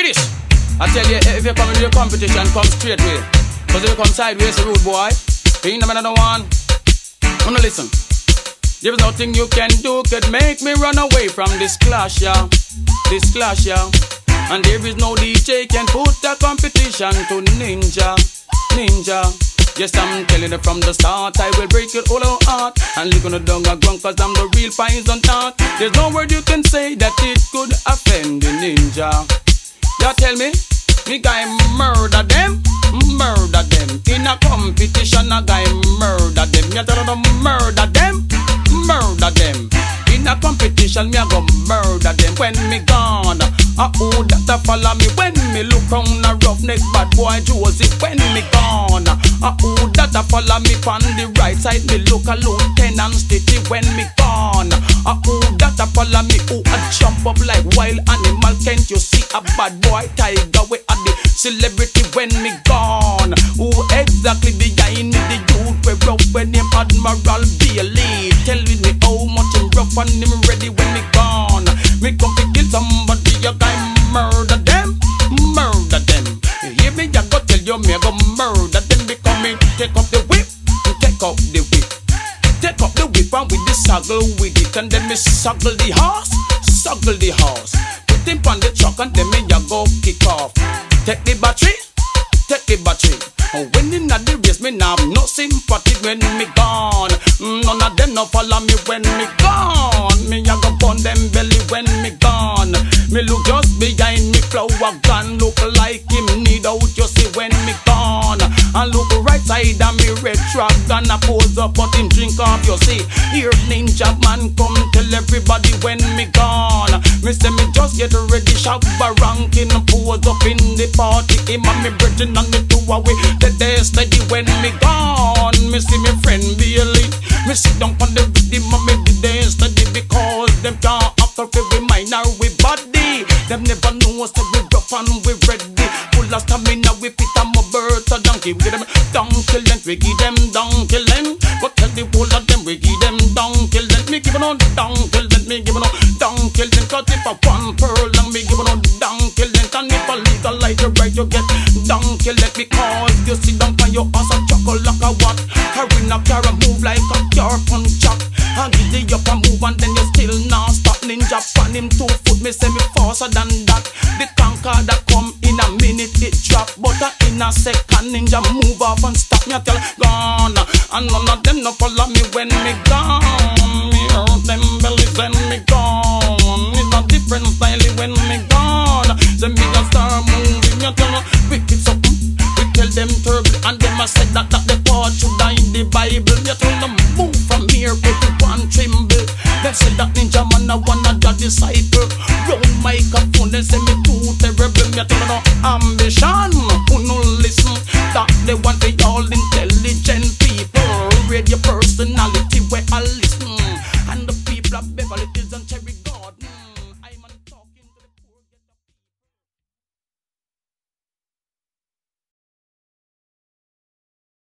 this. I tell you, if you come into the competition, come straight way. Cause if you come sideways, rude boy, you ain't another one. Wanna listen? There's nothing you can do could make me run away from this clash, yeah. This clash, yeah. And there is no DJ can put a competition to Ninja. Ninja. Yes, I'm telling you from the start, I will break it all out and lick on the dung a ground, cause I'm the real poison tart. There's no word you can say that it could offend the Ninja. You tell me guy murder them. In a competition, a guy murder them. You tell them murder them. In a competition, me a go murder them. When me gone, who that a follow me? When me look round a roughneck bad boy Josie. When me gone, who that a follow me? On the right side, me look a Lieutenant Stitty. When me gone, who that a follow me? Who a jump up like wild animal? Can't you see a bad boy tiger? We are the celebrity when me gone. Who exactly behind me? The youth we rough when him Admiral Bailey. Tell me how much him rough and him ready when me gone. Me come to kill somebody, a guy murder them. You hear me? I go tell you me I go murder them. Because me take up the whip, take up the whip. Take up the whip and with the saddle with it. And then me suckle the horse. Put him on the truck and then me I go kick off. Take the battery. When in the race, me now have no sympathy when me gone. None of them no follow me when me gone. Me a go burn them belly when me gone. Me look just behind me flower gun, look like him need out, you see when me gone. And look right side of me red truck gun, a pose up but him drink off, you see. Here Ninja man come tell everybody when me gone. Me say me just get ready, shop a ranking, pose up in the party. Him and me brethren and me two away. The day steady when me gone. Me see me friend Bailey. Me sit down on the rhythm and me the day steady, because them can't after we mind or we body. Them never know us that we rough and we ready. Full of stamina, we fit a bird a donkey. We give them down kill them, we give them down kill them. But tell the whole of them, we give them down kill them. Me give them down kill them, me give them down kill them. Cause if a one pearl and me give them down kill them. And if a legalize the right, you get down kill them. Because you sit down on your ass and chuckle like a what. Carrying a car and move like a car punch chop. And give the up and move and then you still not stop. Ninja pan him 2 foot, me say me faster than that. The conquer that come in a minute it drop, but in a second Ninja move off and stop. Me a tell gone, and none of them no follow me when me gone. Me hurt them bellies when me gone. It's a different style when me gone. So me just start moving. Me a tell wicked something. We tell them terrible, and them a said that the part should die in the Bible. Me a tell them move from here, everyone tremble. They said that Ninja man a one of the disciple. Round microphone, they say me too terrible. Me a tell them no ambition. Who no listen? That they want the all intelligent people. Read your personality where I listen. And the people of Beverly Hills